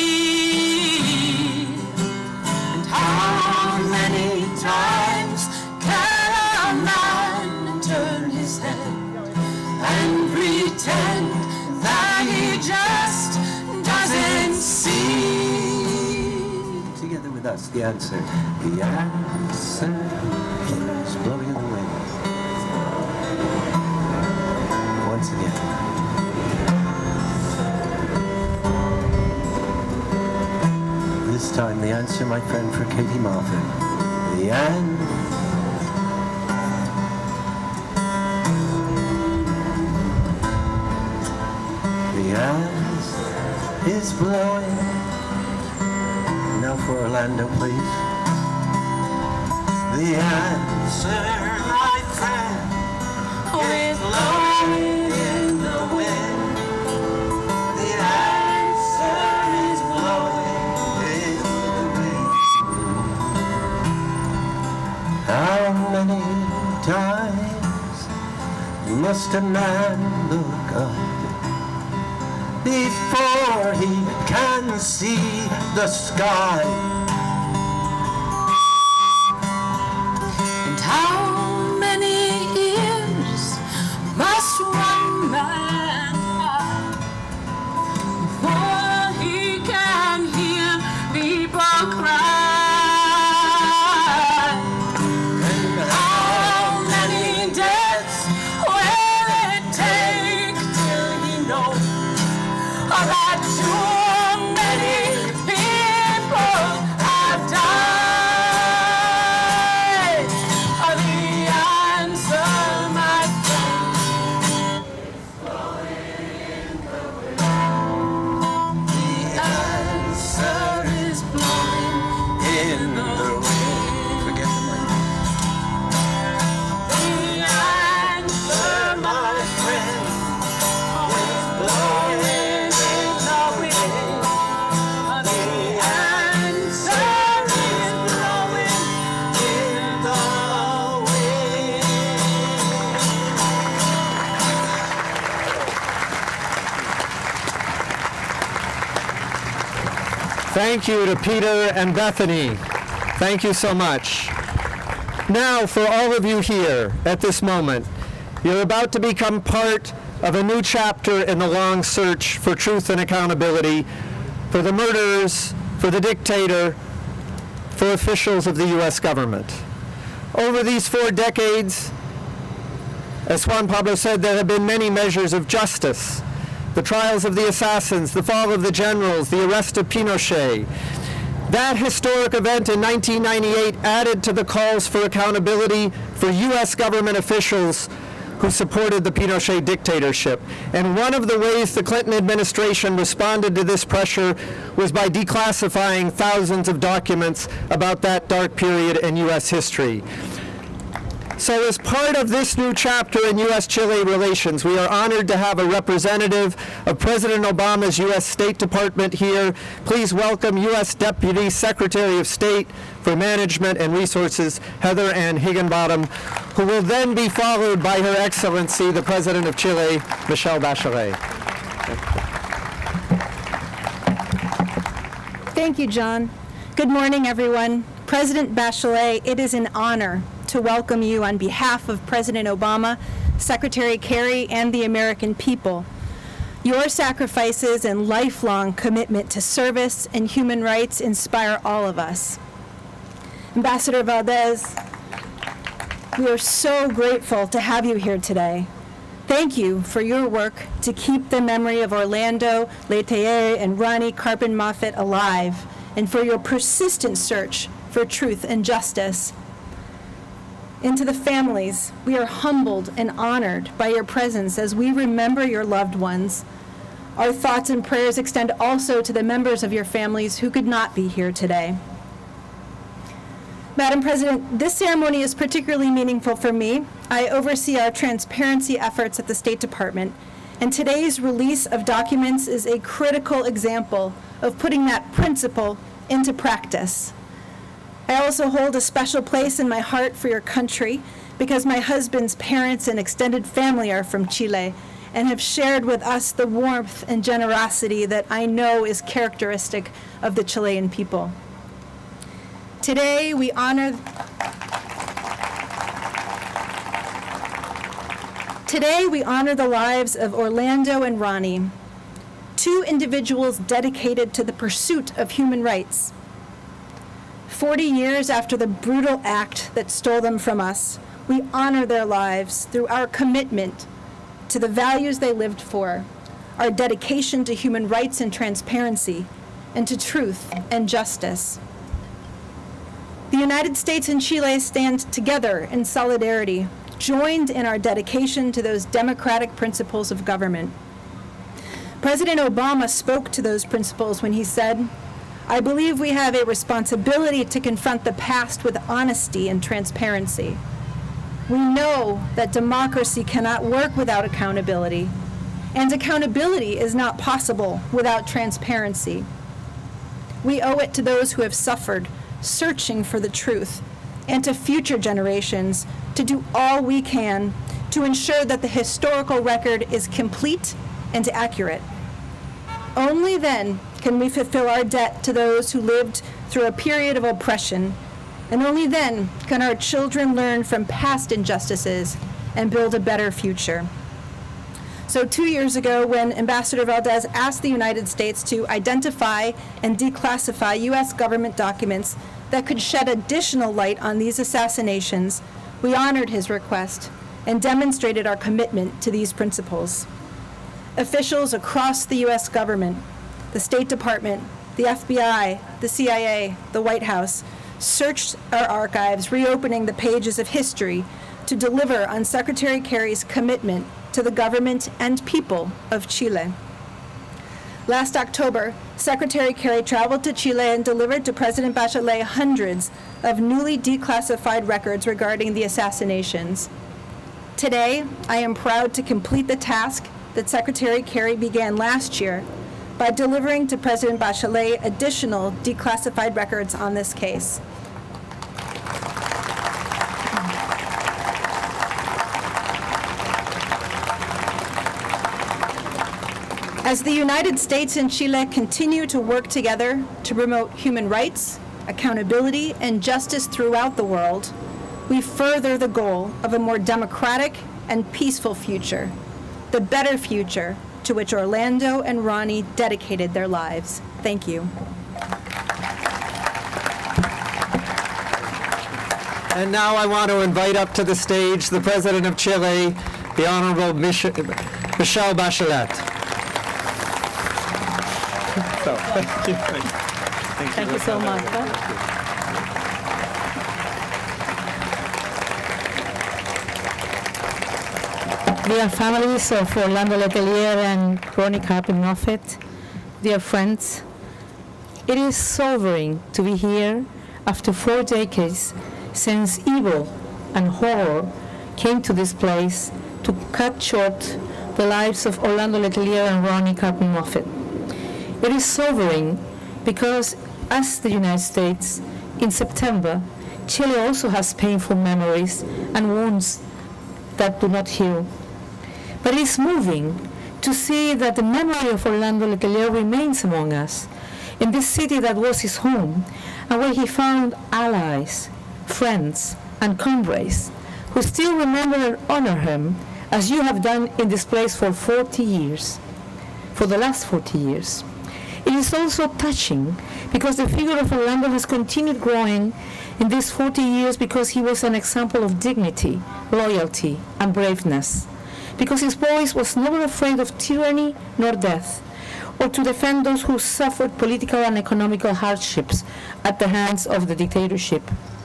And how many times can a man turn his head and pretend that he just doesn't see? Together with us, the answer. The answer is blowing in the wind. Once again. This time, the answer, my friend, for Katie Moffitt. The answer. The answer is blowing. Now for Orlando, please. The answer, my friend, is blowing in the wind. The answer is blowing in the wind. How many times must a man look up before he can see the sky? And how many ears must one man have before he can hear people cry? And how many deaths will it take till he knows that too many people have died? The answer, my friend, is blowing in the wind. The answer is blowing in the wind. Forget the mic. The answer, my friend, is blowing in the wind. The answer is blowing in the wind. Thank you to Peter and Bethany. Thank you so much. Now, for all of you here at this moment, you're about to become part of a new chapter in the long search for truth and accountability for the murderers, for the dictator, for officials of the U S government. Over these four decades, as Juan Pablo said, there have been many measures of justice. The trials of the assassins, the fall of the generals, the arrest of Pinochet. That historic event in nineteen ninety-eight added to the calls for accountability for U S government officials who supported the Pinochet dictatorship. And one of the ways the Clinton administration responded to this pressure was by declassifying thousands of documents about that dark period in U S history. So as part of this new chapter in U S Chile relations, we are honored to have a representative of President Obama's U S State Department here. Please welcome U S Deputy Secretary of State for Management and Resources, Heather Ann Higginbottom, who will then be followed by Her Excellency, the President of Chile, Michelle Bachelet. Thank you, John. Good morning, everyone. President Bachelet, it is an honor to welcome you on behalf of President Obama, Secretary Kerry, and the American people. Your sacrifices and lifelong commitment to service and human rights inspire all of us. Ambassador Valdez, we are so grateful to have you here today. Thank you for your work to keep the memory of Orlando, Letelier, and Ronni Karpen Moffitt alive, and for your persistent search for truth and justice. And to the families, we are humbled and honored by your presence as we remember your loved ones. Our thoughts and prayers extend also to the members of your families who could not be here today. Madam President, this ceremony is particularly meaningful for me. I oversee our transparency efforts at the State Department, and today's release of documents is a critical example of putting that principle into practice. I also hold a special place in my heart for your country because my husband's parents and extended family are from Chile and have shared with us the warmth and generosity that I know is characteristic of the Chilean people. Today we honor Today we honor the lives of Orlando and Ronni, two individuals dedicated to the pursuit of human rights. Forty years after the brutal act that stole them from us, we honor their lives through our commitment to the values they lived for, our dedication to human rights and transparency, and to truth and justice. The United States and Chile stand together in solidarity, joined in our dedication to those democratic principles of government. President Obama spoke to those principles when he said, "I believe we have a responsibility to confront the past with honesty and transparency. We know that democracy cannot work without accountability, and accountability is not possible without transparency. We owe it to those who have suffered, searching for the truth, and to future generations to do all we can to ensure that the historical record is complete and accurate. Only then can we fulfill our debt to those who lived through a period of oppression, and only then can our children learn from past injustices and build a better future." So two years ago, when Ambassador Valdez asked the United States to identify and declassify U S government documents that could shed additional light on these assassinations, we honored his request and demonstrated our commitment to these principles. Officials across the U S government, the State Department, the F B I, the C I A, the White House, searched our archives, reopening the pages of history to deliver on Secretary Kerry's commitment to the government and people of Chile. Last October, Secretary Kerry traveled to Chile and delivered to President Bachelet hundreds of newly declassified records regarding the assassinations. Today, I am proud to complete the task that Secretary Kerry began last year by delivering to President Bachelet additional declassified records on this case. As the United States and Chile continue to work together to promote human rights, accountability, and justice throughout the world, we further the goal of a more democratic and peaceful future, the better future to which Orlando and Ronni dedicated their lives. Thank you. And now I want to invite up to the stage the President of Chile, the Honorable Mich- Michelle Bachelet. So, thank you. Thank you, thank Thank you so much. Dear families of Orlando Letelier and Ronni Karpen Moffitt, dear friends, it is sobering to be here after four decades since evil and horror came to this place to cut short the lives of Orlando Letelier and Ronni Karpen Moffitt. It is sobering because, as the United States, in September, Chile also has painful memories and wounds that do not heal. But it is moving to see that the memory of Orlando Letelier remains among us, in this city that was his home, and where he found allies, friends, and comrades who still remember and honor him, as you have done in this place for forty years, for the last forty years. It is also touching because the figure of Orlando has continued growing in these forty years because he was an example of dignity, loyalty, and braveness, because his voice was never afraid of tyranny nor death, or to defend those who suffered political and economical hardships at the hands of the dictatorship.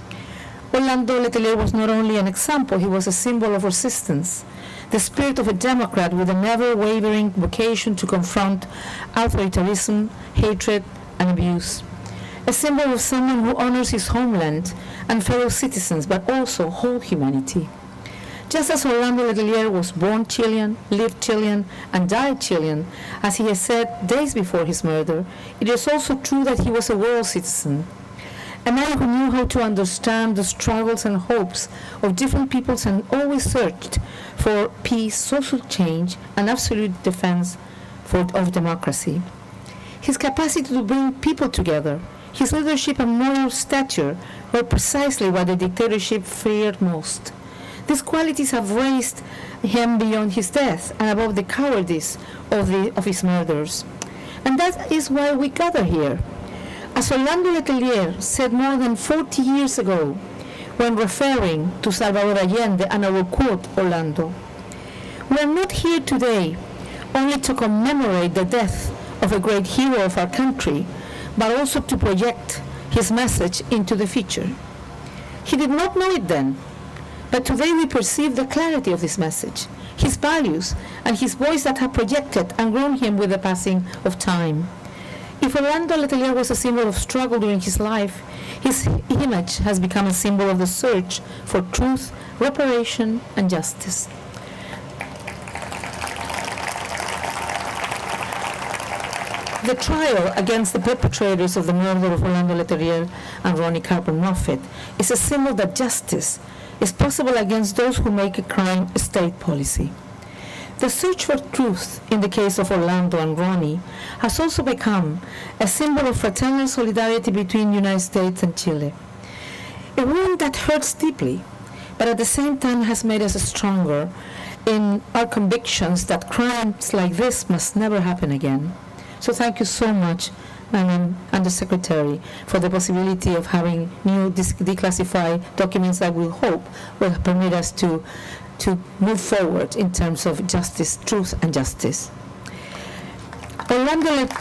Orlando Letelier was not only an example, he was a symbol of resistance, the spirit of a democrat with a never-wavering vocation to confront authoritarianism, hatred, and abuse. A symbol of someone who honors his homeland and fellow citizens, but also whole humanity. Just as Orlando Letelier was born Chilean, lived Chilean, and died Chilean, as he has said days before his murder, it is also true that he was a world citizen. A man who knew how to understand the struggles and hopes of different peoples and always searched for peace, social change, and absolute defense for, of democracy. His capacity to bring people together, his leadership and moral stature were precisely what the dictatorship feared most. These qualities have raised him beyond his death and above the cowardice of, the, of his murders. And that is why we gather here. As Orlando Letelier said more than forty years ago, when referring to Salvador Allende, and I will quote Orlando, "We are not here today only to commemorate the death of a great hero of our country, but also to project his message into the future." He did not know it then, but today we perceive the clarity of this message, his values, and his voice that have projected and grown him with the passing of time. If Orlando Letelier was a symbol of struggle during his life, his image has become a symbol of the search for truth, reparation, and justice. The trial against the perpetrators of the murder of Orlando Letelier and Ronni Karpen Moffitt is a symbol that justice is possible against those who make a crime a state policy. The search for truth in the case of Orlando and Ronni has also become a symbol of fraternal solidarity between the United States and Chile. A wound that hurts deeply, but at the same time has made us stronger in our convictions that crimes like this must never happen again. So thank you so much, Madam Undersecretary, for the possibility of having new declassified documents that we hope will permit us to to move forward in terms of justice, truth, and justice. Orlando, Let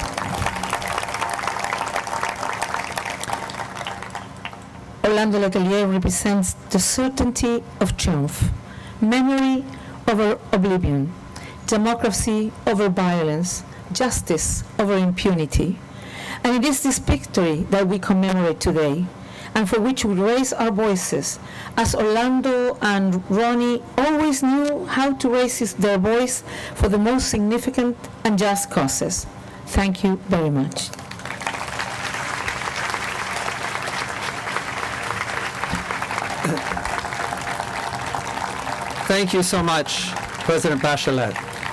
Orlando Letelier represents the certainty of triumph, memory over oblivion, democracy over violence, justice over impunity. And it is this victory that we commemorate today, and for which we raise our voices, as Orlando and Ronni always knew how to raise his, their voice for the most significant and just causes. Thank you very much. Thank you so much, President Bachelet.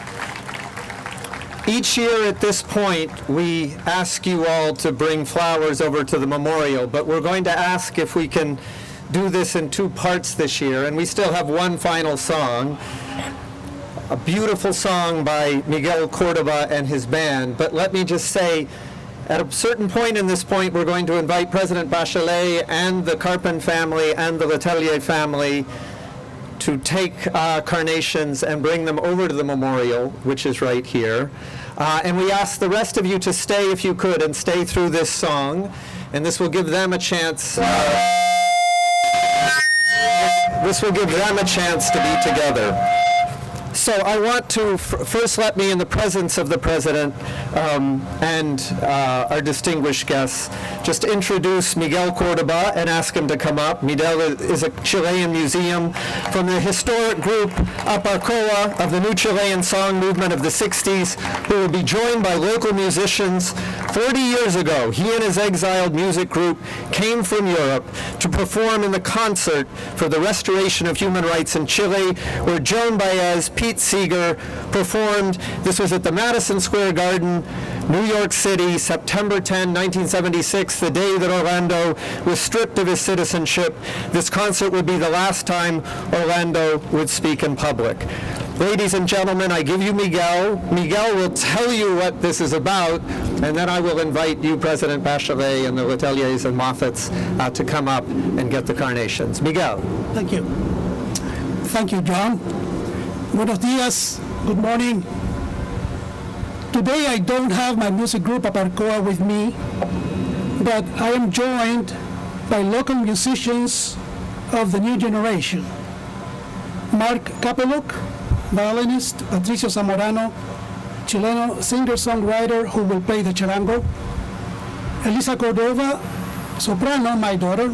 Each year at this point, we ask you all to bring flowers over to the memorial, but we're going to ask if we can do this in two parts this year, and we still have one final song, a beautiful song by Miguel Cordova and his band. But let me just say, at a certain point in this point, we're going to invite President Bachelet and the Karpen family and the Letelier family to take uh, carnations and bring them over to the memorial, which is right here. Uh, and we ask the rest of you to stay, if you could, and stay through this song. And this will give them a chance. Uh, this will give them a chance to be together. so I want to f first let me, in the presence of the President um, and uh, our distinguished guests, just introduce Miguel Cordova and ask him to come up. Miguel is a Chilean museum from the historic group Aparcoa of the New Chilean Song Movement of the sixties, who will be joined by local musicians. forty years ago, he and his exiled music group came from Europe to perform in the concert for the restoration of human rights in Chile, where Joan Baez, Pete Seeger performed. This was at the Madison Square Garden, New York City, September tenth, nineteen seventy-six, the day that Orlando was stripped of his citizenship. This concert would be the last time Orlando would speak in public. Ladies and gentlemen, I give you Miguel. Miguel will tell you what this is about, and then I will invite you, President Bachelet, and the Leteliers and Moffitts uh, to come up and get the carnations. Miguel. Thank you. Thank you, John. Buenos dias. Good morning. Today I don't have my music group Aparcoa with me, but I am joined by local musicians of the new generation. Mark Capelloc, violinist, Patricio Zamorano, Chileno singer-songwriter who will play the charango, Elisa Cordova, soprano, my daughter.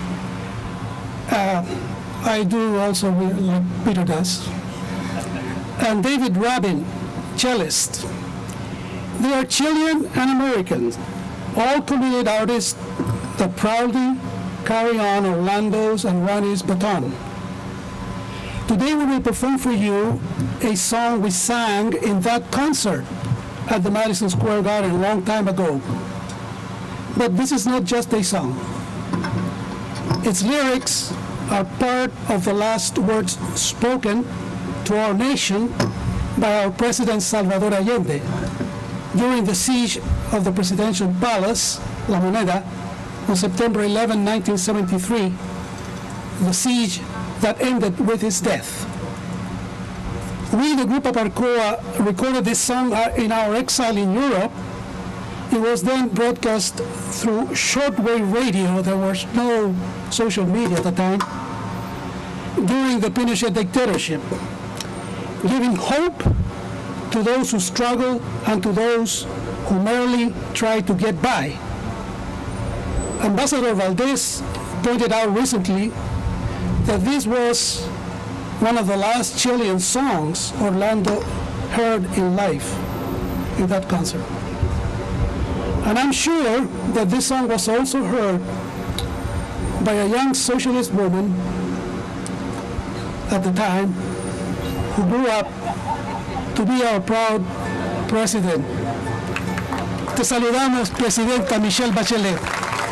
Uh, I do also, like Peter does. And David Rabin, cellist. They are Chilean and American, all committed artists that proudly carry on Orlando's and Ronnie's baton. Today we will perform for you a song we sang in that concert at the Madison Square Garden a long time ago. But this is not just a song. Its lyrics are part of the last words spoken to our nation by our President Salvador Allende during the siege of the presidential palace, La Moneda, on September eleventh, nineteen seventy-three, the siege that ended with his death. We, the group Aparcoa, recorded this song in our exile in Europe. It was then broadcast through shortwave radio. There was no social media at the time, during the Pinochet dictatorship, giving hope to those who struggle and to those who merely try to get by. Ambassador Valdez pointed out recently that this was one of the last Chilean songs Orlando heard in life in that concert. And I'm sure that this song was also heard by a young socialist woman at the time who grew up to be our proud president. Te saludamos, Presidenta Michelle Bachelet.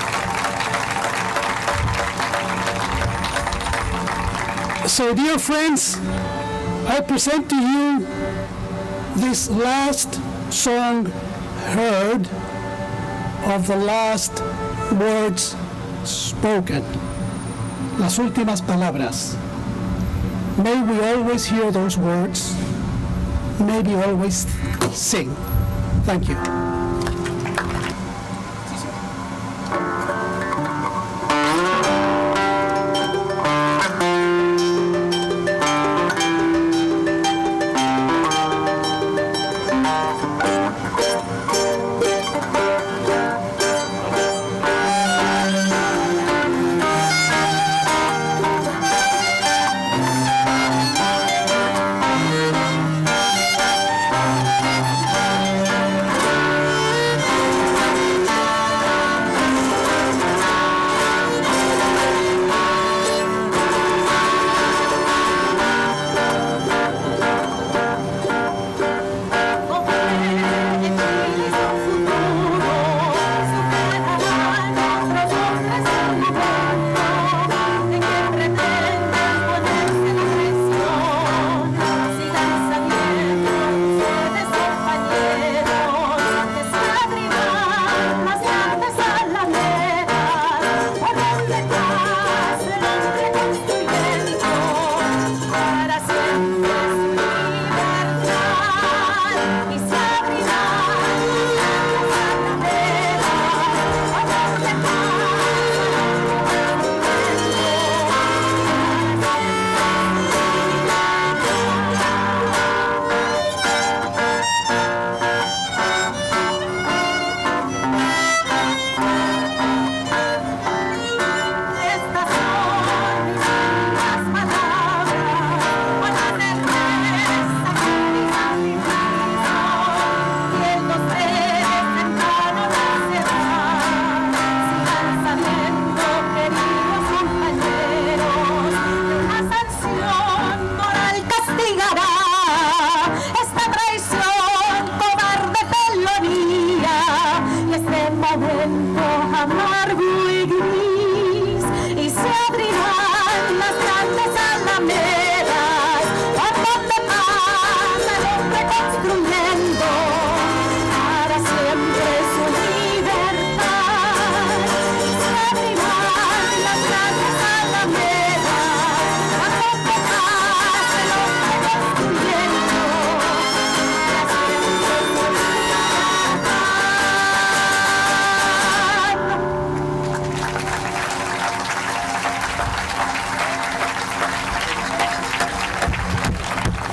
So, dear friends, I present to you this last song heard of the last words spoken, las últimas palabras. May we always hear those words, may we always sing. Thank you.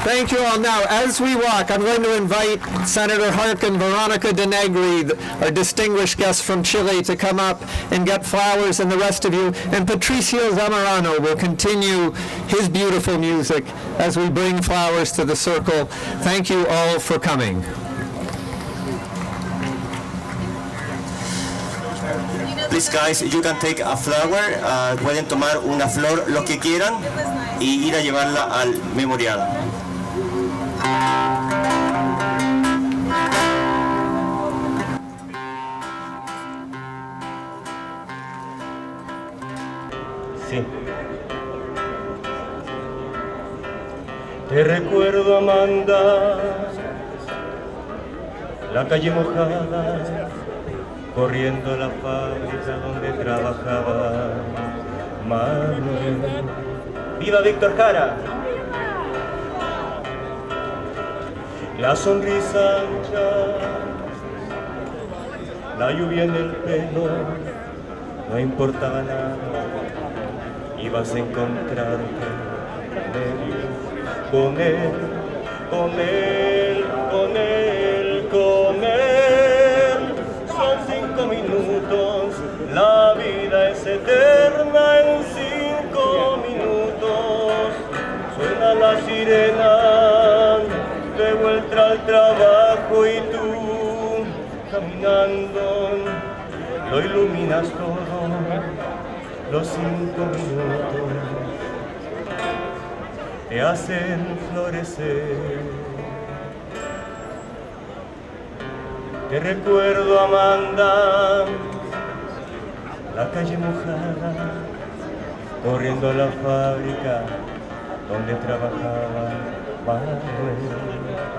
Thank you all. Now, as we walk, I'm going to invite Senator Harkin, Veronica De Negri, our distinguished guest from Chile, to come up and get flowers, and the rest of you. And Patricio Zamorano will continue his beautiful music as we bring flowers to the circle. Thank you all for coming. Please, guys, you can take a flower. Uh, pueden tomar una flor, lo que quieran, y ir a llevarla al memorial. Sí. Te recuerdo, Amanda, la calle mojada, corriendo a la fábrica donde trabajaba Manuel. ¡Viva Víctor Jara! La sonrisa ancha, la lluvia en el pelo, no importaba nada, ibas a encontrarte con él, con él, con él, con él. Son cinco minutos, la vida es eterna en cinco minutos. Suena la sirena, de vuelta al trabajo y tú, caminando, lo iluminas todo, los cinco minutos te hacen florecer. Te recuerdo, Amanda, la calle mojada, corriendo a la fábrica donde trabajaba Manuel.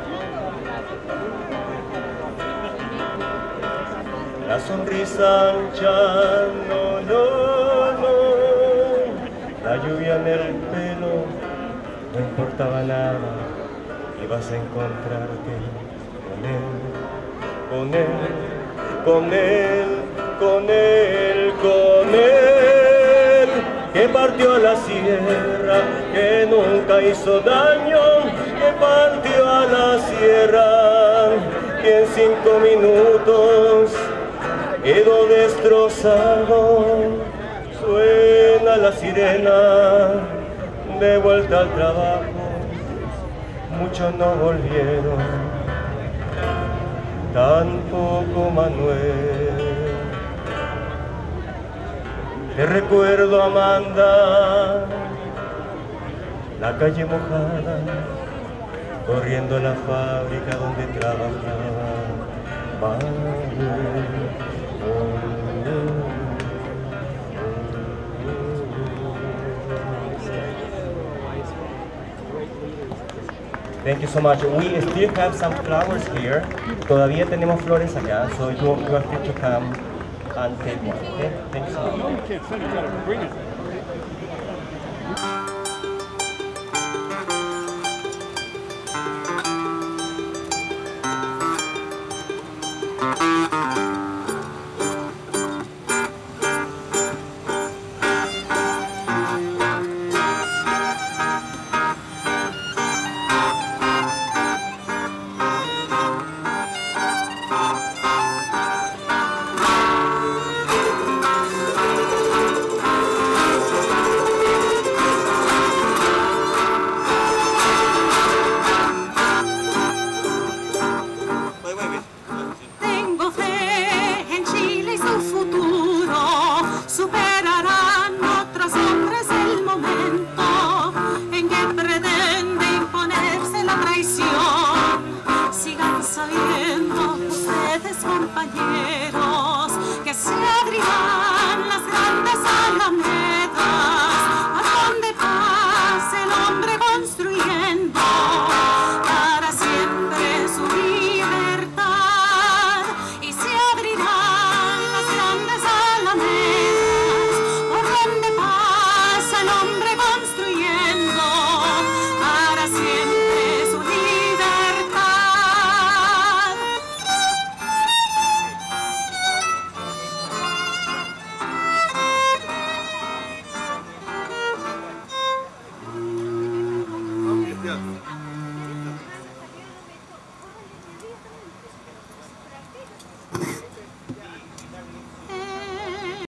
La sonrisa ancha, no, no, no, la lluvia en el pelo, no importaba nada, ibas a encontrarte con él. Con él, con él, con él, con él, que partió a la sierra, que nunca hizo daño, que partió a la sierra, que en cinco minutos quedó destrozado. Suena la sirena, de vuelta al trabajo, muchos no volvieron, tampoco Manuel. Te recuerdo, Amanda, la calle mojada, corriendo a la fábrica donde trabajaba Manuel. Thank you so much. We still have some flowers here. Todavía tenemos flores acá, so you, you are free to come and take one. Okay? Thank you so much.